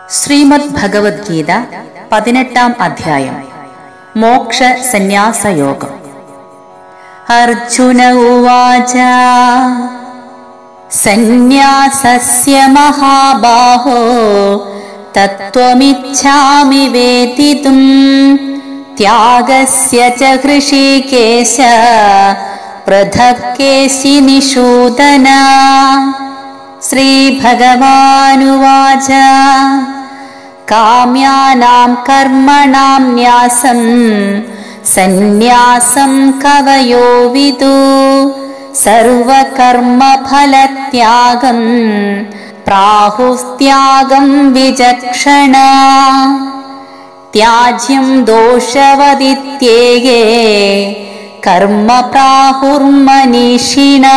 ശ്രീമദ് ഭഗവത്ഗീത 18-ാം അധ്യായം മോക്ഷ സന്യാസയോഗം. അർജുന ഉവാച സന്യാസസ്യ മഹാബാഹോ തത്വമിച്ഛാമി വേദിതും ത്യാഗസ്യ ച ഹൃഷീകേശ പൃഥക് കേശി നിഷൂദന. ശ്രീഭഗവാനുവാച കാമ്യാനാം കർമ്മണാം ന്യാസം സന്യാസം കവയോ വിദു സർവകർമ്മഫലത്യാഗം പ്രാഹുസ്ത്യാഗം വിചക്ഷണ. ത്യാജ്യം ദോഷവദിത്യേകേ കർമ്മ പ്രാഹുർമനീഷിണ.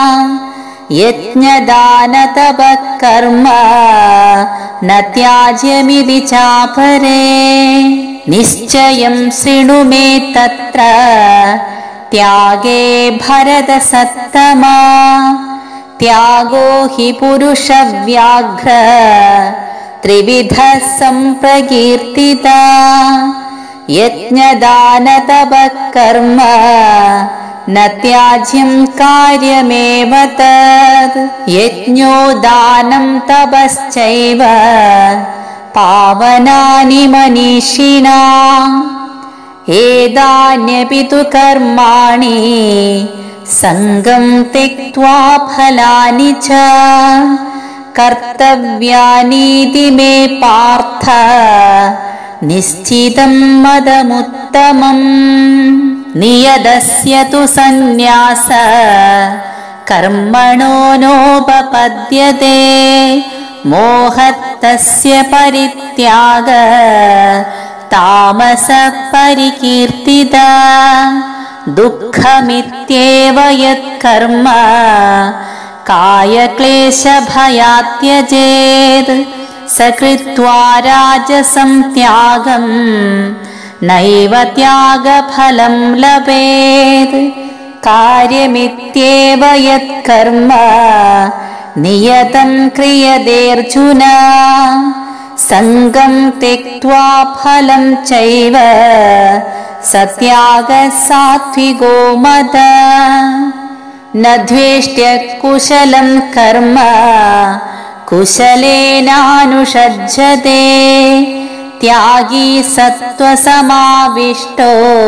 യജ്ഞദാനതപഃകർമ്മ ന ത്യാജ്യമിതി ചാപരേ. നിശ്ചയം ശൃണു മേ തത്ര ത്യാഗേ ഭരതസത്തമാ. Thiago he പുരുഷവ്യാഘ്ര ത്രിവിധഃ സംപ്രകീർത്തിതാ. യജ്ഞദാനതപഃകർമ്മ ന ത്യാജ്യം കാര്യമേവ തദ്. യജ്ഞോ ദാനം തപശ്ചൈവ പാവനാനി മനീഷിണാം. ഏതാന്യപി തു കർമാണി സംഗം ത്യക്ത്വാ ഫലാനി ച കർത്തവ്യാനീതി മേ പാർത്ഥ നിശ്ചിതം മദമുത്തമം. നിയതസ്യ തു സന്യാസ കർമ്മണോ നോപപദ്യതേ. മോഹത്തസ്യ പരിത്യാഗ താമസഃ പരികീർത്തിത. ദുഃഖമിത്യേവ യത്കർമ്മ കായക്ലേശഭയാത് ത്യജേത്. സകൃത്വാ രാജസം ത്യാഗം നൈവ ത്യാഗഫലം ലഭേത്. കാര്യമിത്യേവ യത്കർമ്മ നിയതം ക്രിയതേർജുന. സംഗം ത്യക്ത്വാ ഫലം ചൈവ സത്യാഗഃ സാത്വികോ മദഃ. ന ദ്വേഷ്ട്യ കുശലം കർമ്മ കുശലേനാനുഷജ്ജതേ. ത്യാഗീ സത്വസമാവിഷ്ടോ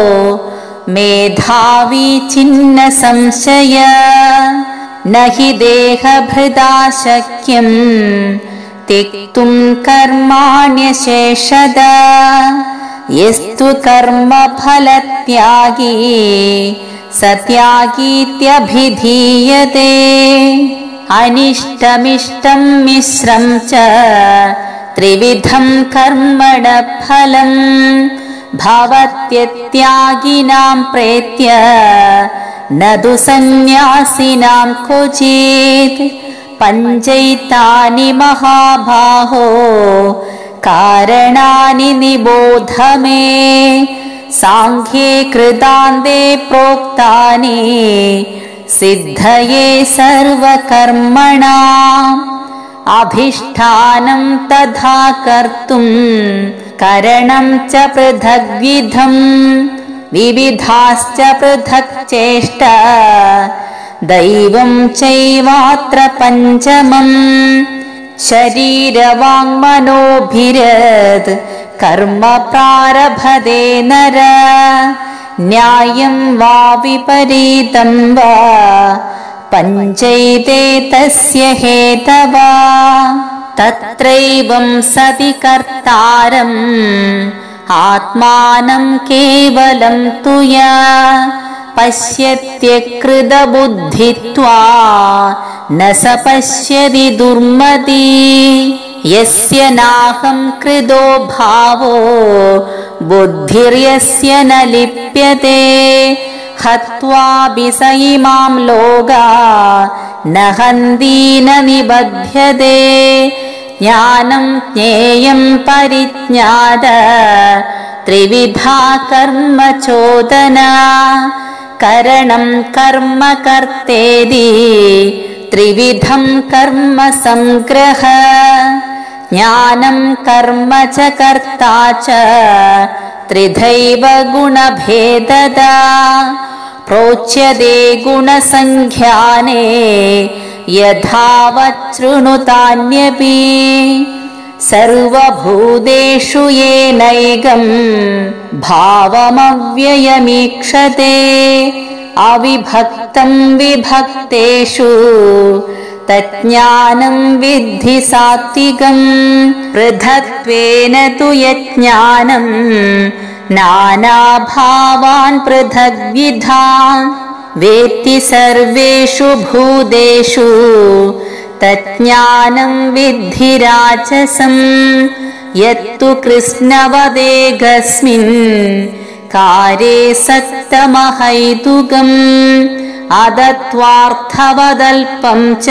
മേധാവി ഛിന്ന സംശയ. ന ഹി ദേഹഭൃതാ ശക്യം ത്യക്തും കർമാണ്യശേഷത. യസ്തു കർമ്മഫലത്യാഗീ സത്യാഗീത്യഭിധീയതേ. അനിഷ്ടമിഷ്ടം മിശ്രം ച ത്രിവിധം കർമ്മണ ഫലം ഭവത്യത്യാഗിനാം പ്രേത്യ നതു സന്യാസിനാം ക്വചിത്. പഞ്ചൈതാനി മഹാബാഹോ കാരണാനി നിബോധ മേ. സാംഖ്യേ കൃതാന്തേ പ്രോക്താനി സിദ്ധയേ സർവകർമ്മണാം. അഭിഷ്ഠാനം തഥാ കർത്തും കരണം ച പൃഥഗ്വിധം. വിവിധാശ്ച പൃഥക് ചേഷ്ട ദൈവം ചൈവാത്ര പഞ്ചമം. ശരീരവാങ്മനോഭിരത് കർമ്മ പ്രാരഭതേ നര. ന്യായം വാ വിപരീതം വാ പഞ്ചൈതേ തസ്യ ഹേതവാ. തത്രൈവം സതി കർത്താരം ആത്മാനം കേവലം തുയാ പശ്യത്യകൃതബുദ്ധിത്വാ ന സ പശ്യതി ദുർമതി. യസ്യ നാഹം കൃതോ ഭാവോ ബുദ്ധിർയസ്യ ന ലിപ്യതേ. ഹത്വാപി സ ഇമാം ലോകാ ന ഹന്തി ന നിബധ്യതേ. ജ്ഞാനം ജ്ഞേയം പരിജ്ഞാത ത്രിവിധാ കർമ്മ ചോദന. കരണം കർമ്മ കർത്തേതി ത്രിവിധം കർമ്മ സംഗ്രഹ. ज्ञानं कर्म च कर्ता च त्रिधैव गुणभेददा प्रोच्यते गुणसंख्याने यथावच्छृणुतान्यपि सर्वभूतेषु येनैकं भावमव्ययमीक्षते अविभक्तं विभक्तेषु तज्ज्ञानं विद्धि सात्विकं पृथक्त्वेन तु यज्ञानं नानाभावान् पृथग्विधान् वेत्ति सर्वेषु भूतेषु तज्ज्ञानं विद्धि राजसं यत्तु कृष्णवदेकस्मिन् कार्ये सक्तमहैतुकम् अदत्वार्थवदल्पं च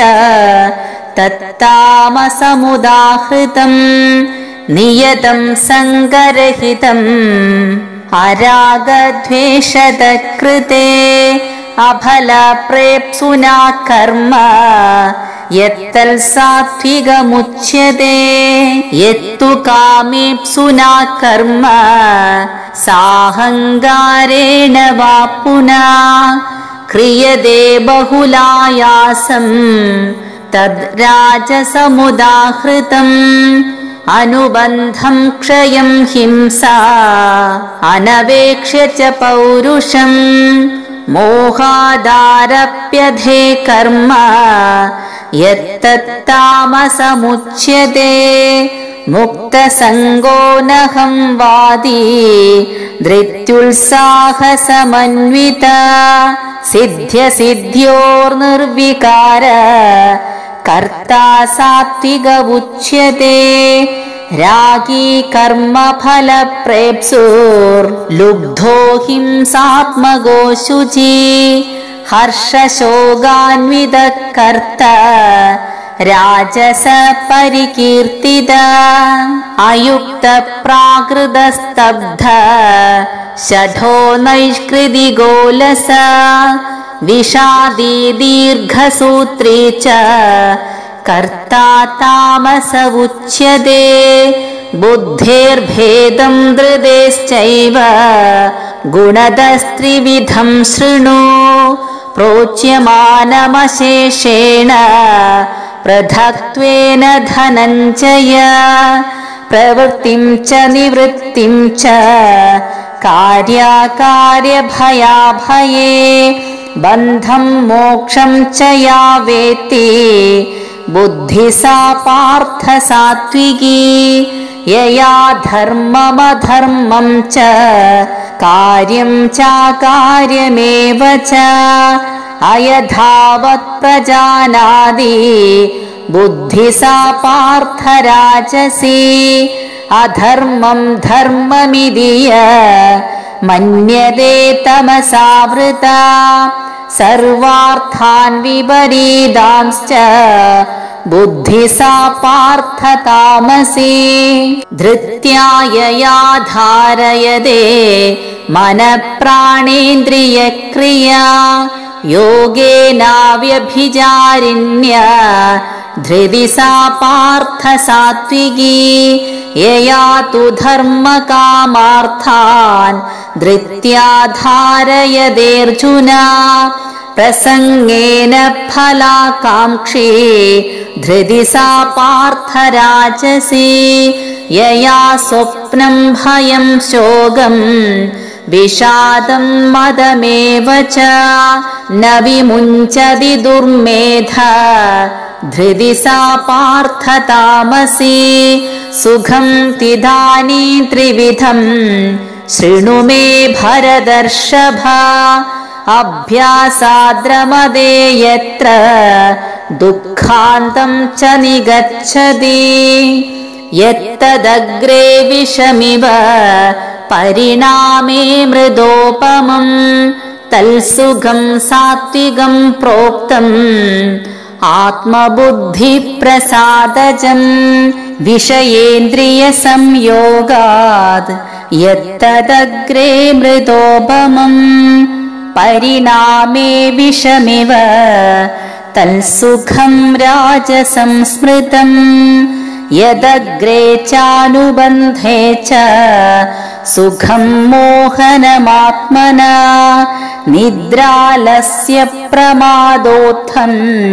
तत्तामसमुदाहृतम् नियतं सङ्गरहितम् अरागद्वेषदकृते अफलप्रेप्सुना कर्म यत्तल्सात्विकमुच्यते यत्तु कामेप्सुना कर्म साहङ्कारेण वा पुनः क्रियते बहुलायासं तद्राजसमुदाहृतम् अनुबन्धं क्षयं हिंसा अनवेक्ष्य च पौरुषम् मोहादारप्यधे कर्म यत्तत्तामसमुच्यते मुक्तसङ्गो नहं वादी धृत्युत्साहसमन्विता सिद्ध्यसिद्ध्योर्निर्विकार कर्ता सात्विक उच्यते रागी कर्मफलप्रेप्सुर्लुब्धो हिंसात्मको शुचि हर्षशोगान्वितः कर्ता राजस परिकीर्तिता अयुक्तप्राकृतस्तब्ध षठो नैष्कृतिगोलसा विषादी दीर्घसूत्री च कर्ता तामस उच्यते बुद्धेर्भेदं धृतेश्चैव गुणदस्त्रिविधं शृणु प्रोच्यमानमशेषेण पृथक्त्वेन धनञ्जय प्रवृत्तिं च निवृत्तिं च कार्याकार्यभयाभये बन्धं मोक्षं च या वेत्ति बुद्धि सा पार्थ सात्विकी यया धर्ममधर्मं च कार्यं चाकार्यमेव च अयथावत् प्रजानाति बुद्धि सा पार्थ राजसी अधर्मं धर्ममिति मन्यते तमसावृता सर्वार्थान् विपरीतांश्च बुद्धि सा पार्थ तामसी धृत्या यया धारयते मनप्राणेन्द्रियक्रिया योगेनाव्यभिचारिण्या धृति सा पार्थ सात्विकी यया तु धर्मकामार्थान् धृत्या धारयतेऽर्जुन प्रसंगेन फलाकाङ्क्षी धृति सा पार्थ राजसी यया स्वप्नं भयं शोकं विषादं मदमेव च न विमुञ्चति दुर्मेधा धृति सा पार्थ तामसी सुखं तिदानी त्रिविधं शृणु मे भरतर्षभ अभ्यासाद्रमदे यत्र दुःखान्तं च निगच्छति यत्तदग्रे विषमिव परिणामे मृदोपमं तल्सुखं सात्विकं प्रोक्तम् आत्मबुद्धिप्रसादजं विषयेन्द्रियसंयोगात् यत्तदग्रे मृदोपमं परिणामे विषमिव तल्सुखं राजसंस्मृतम् यदग्रे चानुबन्धे च सुखं मोहनमात्मना निद्रालस्य प्रमादोत्थं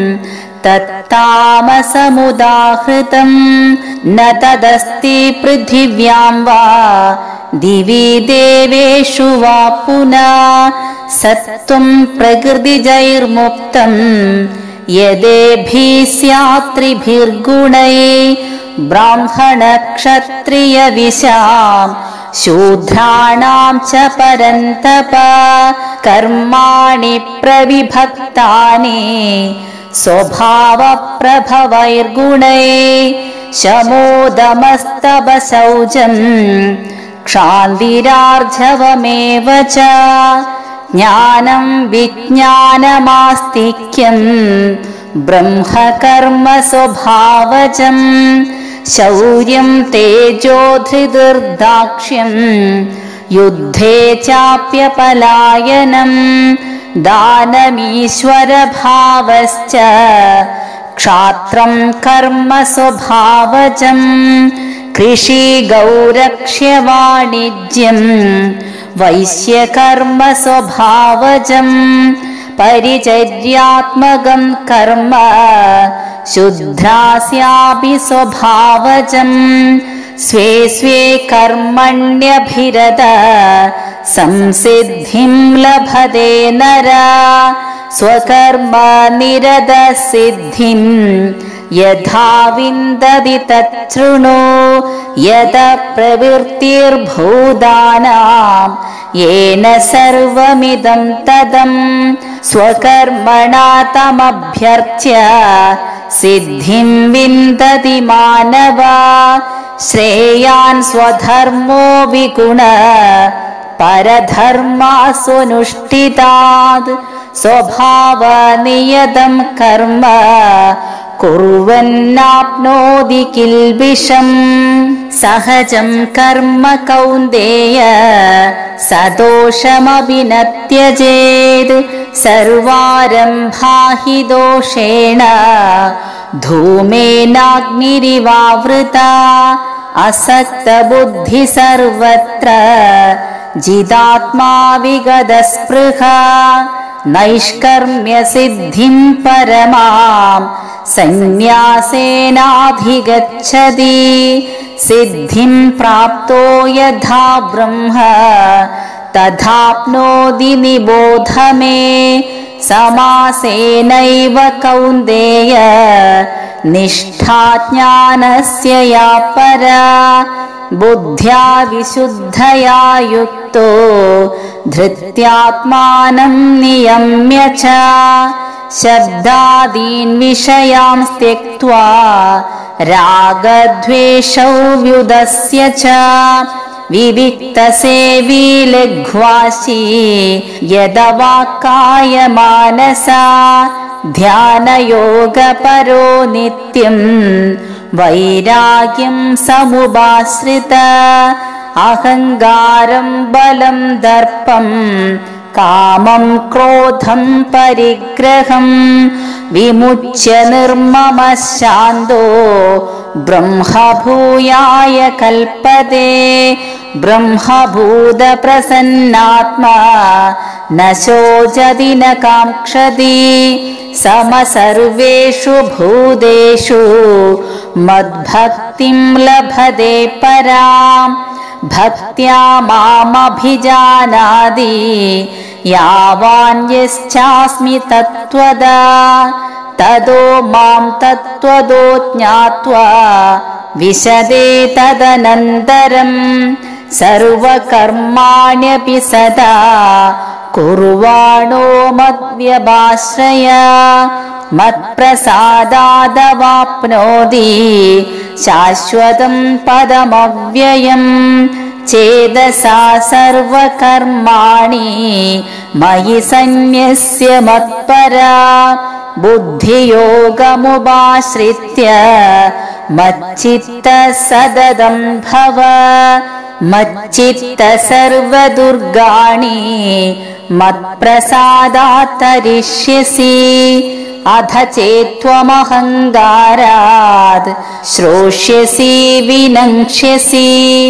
तत्तामसमुदाहृतं न तदस्ति पृथिव्यां वा दिवि देवेषु वा पुनः सत्त्वं प्रकृतिजैर्मुक्तं यदेभिः स्यात् त्रिभिर्गुणैः ब्राह्मणक्षत्रियविशां शूद्राणां च परन्तप कर्माणि प्रविभक्तानि स्वभावप्रभवैर्गुणैः शमोदमस्तपशौचं क्षान्तिरार्जवमेव च ज्ञानं विज्ञानमास्तिक्यं ब्रह्मकर्म स्वभावजं शौर्यं तेजोधृतिर्दाक्ष्यं युद्धे चाप्यपलायनं दानमीश्वरभावश्च क्षात्रं कर्म स्वभावजं कृषिगौरक्ष्यवाणिज्यं वैश्यकर्म स्वभावजं परिचर्यात्मकं कर्म शुद्रास्यापि स्वभावजं स्वे स्वे कर्मण्यभिरत संसिद्धिं लभते नरा स्वकर्मनिरतसिद्धिं यथा विन्दति तच्छृणु यत प्रवृत्तिर्भूतानां येन सर्वमिदं तदं स्वकर्मणा तमभ्यर्च्य सिद्धिं विन्दति मानवा श्रेयान् स्वधर्मो विगुणः परधर्मासुनुष्ठितात् स्वभावनियतं कर्म कुर्वन्नाप्नोति किल्बिषम् सहजं कर्म कौन्तेय सदोषमपि न त्यजेत् सर्वारम्भा हि दोषेण धूमेनाग्निरिवावृता असक्तबुद्धि सर्वत्र जितात्मा विगतस्पृहा नैष्कर्म्यसिद्धिं परमां संन्यासेनाधिगच्छति सिद्धिं प्राप्तो यथा ब्रह्म तथाप्नोति निबोध मे समासेनैव कौन्तेय निष्ठा ज्ञानस्य या परा बुद्ध्या विशुद्धया युक्तो धृत्यात्मानं नियम्य च शब्दादीन् विषयान् त्यक्त्वा रागद्वेषौ व्युदस्य च विविक्तसेवी लघ्वासी यदवाक्काय मानसा ध्यानयोगपरो नित्यं वैराग्यं समुपाश्रित अहङ्कारं बलं दर्पं कामं क्रोधं परिग्रहं विमुच्य निर्ममः शान्तो ब्रह्मभूयाय कल्पते ब्रह्मभूतप्रसन्नात्मा न शोचति न काङ्क्षति समसर्वेषु भूतेषु मद्भक्तिं लभते पराम् भक्त्या मामभिजानाति यावान् यश्चास्मि तत्त्वदा ततो मां तत्त्वतो ज्ञात्वा विशदे तदनन्तरं सर्वकर्माण्यपि सदा कुर्वाणो मद्व्यभाश्रय मत्प्रसादादवाप्नोति शाश्वतं पदमव्ययम् चेदसा सर्वकर्माणि मयि सन्न्यस्य मत्परा बुद्धियोगमुपाश्रित्य मच्चित्तः सततं भव मच्चित्तः सर्वदुर्गाणि मत्प्रसादात् तरिष्यसि अथ चेत्त्वमहङ्कारात् श्रोष्यसि विनङ्क्ष्यसि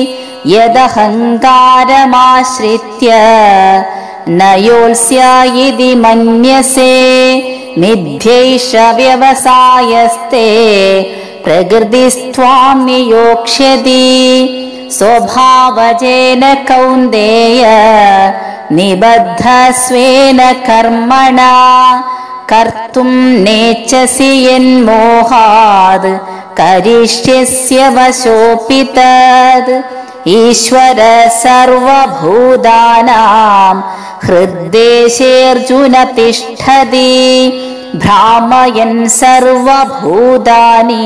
यदहङ्कारमाश्रित्य न योत्स्य इति मन्यसे मिथ्यैष व्यवसायस्ते प्रकृतिस्त्वां नियोक्ष्यति स्वभावजेन कौन्तेय निबद्धस्वेन कर्मणा कर्तुं नेच्छसि यन्मोहात् करिष्यस्य वशोऽपि तद् ईश्वर सर्वभूतानां हृद्देशेऽर्जुन तिष्ठति भ्रामयन् सर्वभूतानि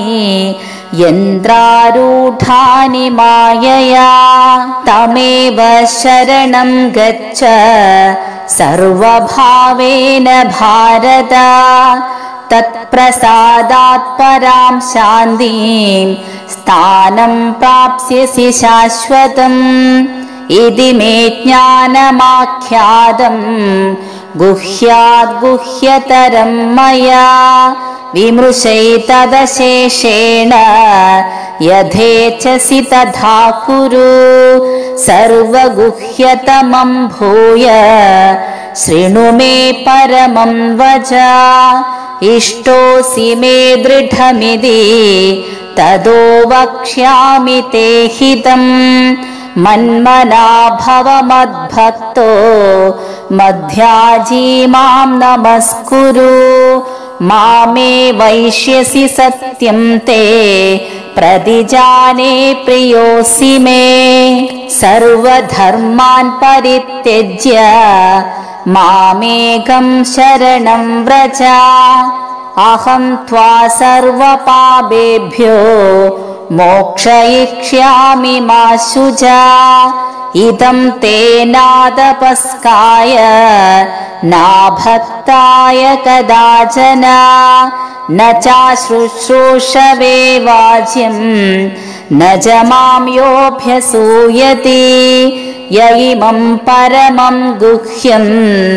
यन्त्रारूढानि मायया तमेव शरणं गच्छ सर्वभावेन भारत तत्प्रसादात् परां शान्तिं स्थानं प्राप्स्यसि शाश्वतम् इति मे ज्ञानमाख्यातं गुह्याद् गुह्यतरं मया विमृशैतदशेषेण यथेच्छसि तथा कुरु सर्वगुह्यतमं भूय शृणु मे परमं वच इष्टोऽसि मे दृढमिति ततो वक्ष्यामि ते हितम् मन्मना भव मद्भक्तो मध्याजी मां नमस्कुरु मामे वैष्यसि सत्यं ते प्रतिजाने प्रियोऽसि मे सर्वधर्मान् परित्यज्य मामेकं शरणं व्रज अहं त्वा सर्वपापेभ्यो मोक्षयिष्यामि मा शुचा इदं ते नादपस्काय नाभक्ताय कदाचन न चाशुश्रूषवे वाच्यं न च मां योऽभ्यसूयति य इमं परमं गुह्यं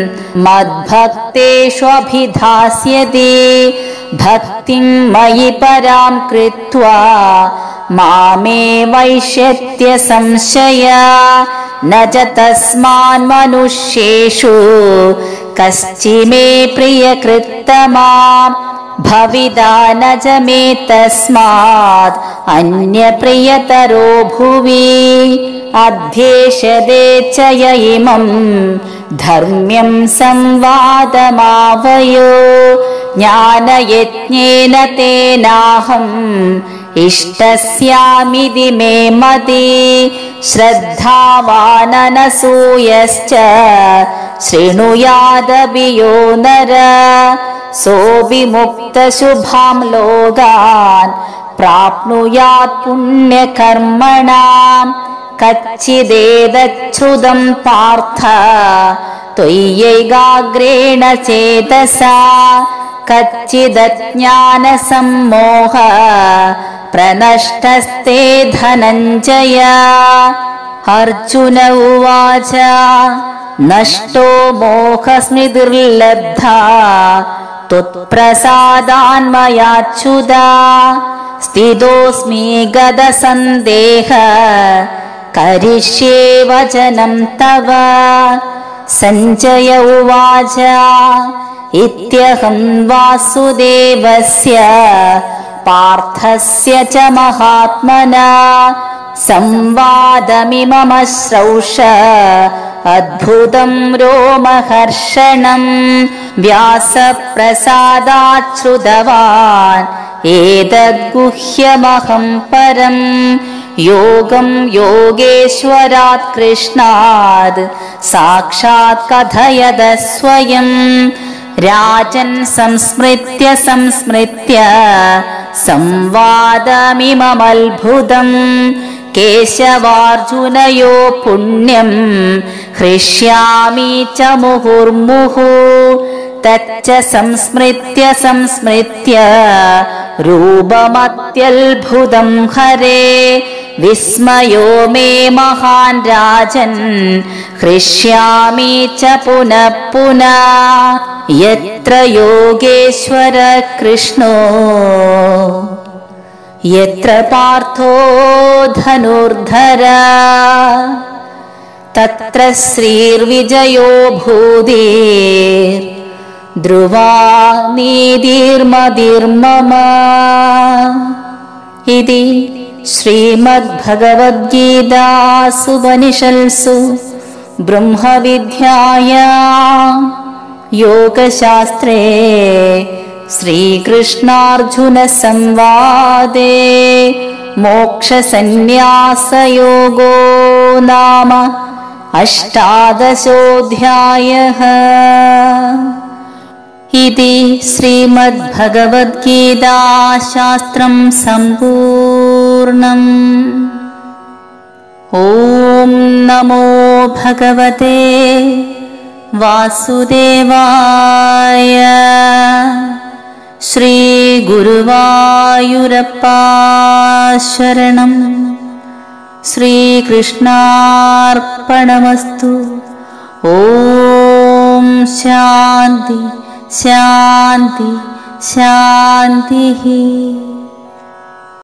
मद्भक्तेष्वभिधास्यति भक्तिं मयि परां कृत्वा मामे वैष्यत्य संशया न च तस्मान्मनुष्येषु कश्चिमे प्रियकृत्तमा भविदा न च मे तस्मात् अन्यप्रियतरो भुवि अध्येष्यते च य इमं धर्म्यं संवादमावयो ज्ञानयज्ञेन तेनाहम् इष्टस्यामिति मे मति श्रद्धावाननसूयश्च शृणुयादपि यो नर सोऽपि मुक्तशुभां लोकान् प्राप्नुयात् पुण्यकर्मणाम् कच्चिदेतच्छ्रुतं पार्थ त्वय्यैकाग्रेण चेतसा कच्चिदज्ञानसम्मोह प्रनष्टस्ते धनञ्जय अर्जुन उवाच नष्टो मोहस्मृतिर्लब्धा त्वत्प्रसादान्मयाच्युता स्थितोऽस्मि गतसन्देह करिष्ये वचनं तव सञ्जय उवाच इत्यहं वासुदेवस्य पार्थस्य च महात्मना संवादमिममश्रौष अद्भुतं रोमहर्षणं व्यासप्रसादाच्छ्रुतवान् एतद्गुह्यमहं परं योगं योगेश्वरात् कृष्णात् साक्षात् कथयद स्वयं राजन् संस्मृत्य संवादमिममद्भुतम् केशवार्जुनयो पुण्यं हृष्यामि च मुहुर्मुहुः तच्च संस्मृत्य रूपमत्यद्भुतं हरे विस्मयो मे महान् राजन् हृष्यामि च पुनः पुनः। यत्र योगेश्वर कृष्णो यत्र पार्थो धनुर्धरा तत्र श्रीर्विजयो भूतिर्ध्रुवा नीतिर्मतिर्मम इति श्रीमद्भगवद्गीतासूपनिषत्सु ब्रह्मविद्यायां योगशास्त्रे श्रीकृष्णार्जुनसंवादे मोक्षसंन्यासयोगो नाम 18 इति श्रीमद्भगवद्गीताशास्त्रं सम्पूर्णम्। ॐ नमो भगवते वासुदेवाय। श्रीगुरुवायुरप्पा शरणं। श्रीकृष्णार्पणमस्तु। ॐ शान्ति शान्ति शान्तिः।